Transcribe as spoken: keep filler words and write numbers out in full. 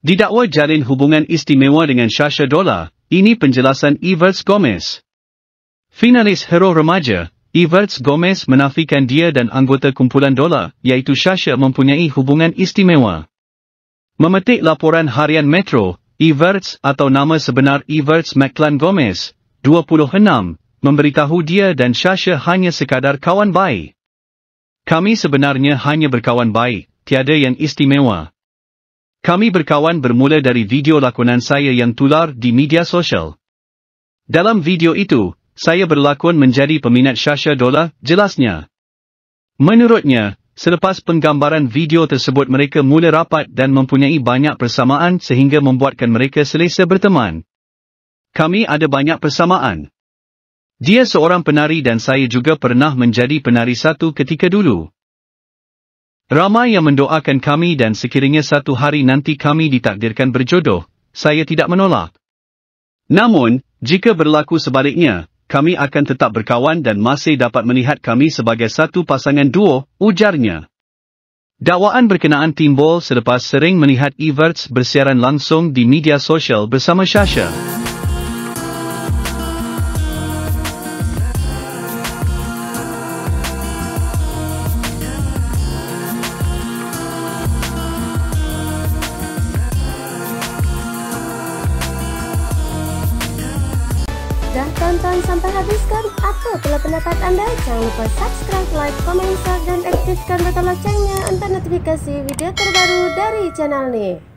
Didakwa jalin hubungan istimewa dengan Sasha Dola. Ini penjelasan Everts Gomez. Finalis Hero Remaja, Everts Gomez menafikan dia dan anggota kumpulan Dola, iaitu Sasha, mempunyai hubungan istimewa. Memetik laporan harian Metro, Everts atau nama sebenar Everts Maclan Gomez, dua puluh enam, memberitahu dia dan Sasha hanya sekadar kawan baik. Kami sebenarnya hanya berkawan baik, tiada yang istimewa. Kami berkawan bermula dari video lakonan saya yang tular di media sosial. Dalam video itu, saya berlakon menjadi peminat Sasha Dola, jelasnya. Menurutnya, selepas penggambaran video tersebut mereka mula rapat dan mempunyai banyak persamaan sehingga membuatkan mereka selesa berteman. Kami ada banyak persamaan. Dia seorang penari dan saya juga pernah menjadi penari satu ketika dulu. Ramai yang mendoakan kami dan sekiranya satu hari nanti kami ditakdirkan berjodoh, saya tidak menolak. Namun, jika berlaku sebaliknya, kami akan tetap berkawan dan masih dapat melihat kami sebagai satu pasangan duo, ujarnya. Dakwaan berkenaan timbul selepas sering melihat Everts bersiaran langsung di media sosial bersama Sasha. Dah tonton sampai habis kan? Apa pula pendapat anda? Jangan lupa subscribe, like, komen, share, dan aktifkan button loncengnya untuk notifikasi video terbaru dari channel ini.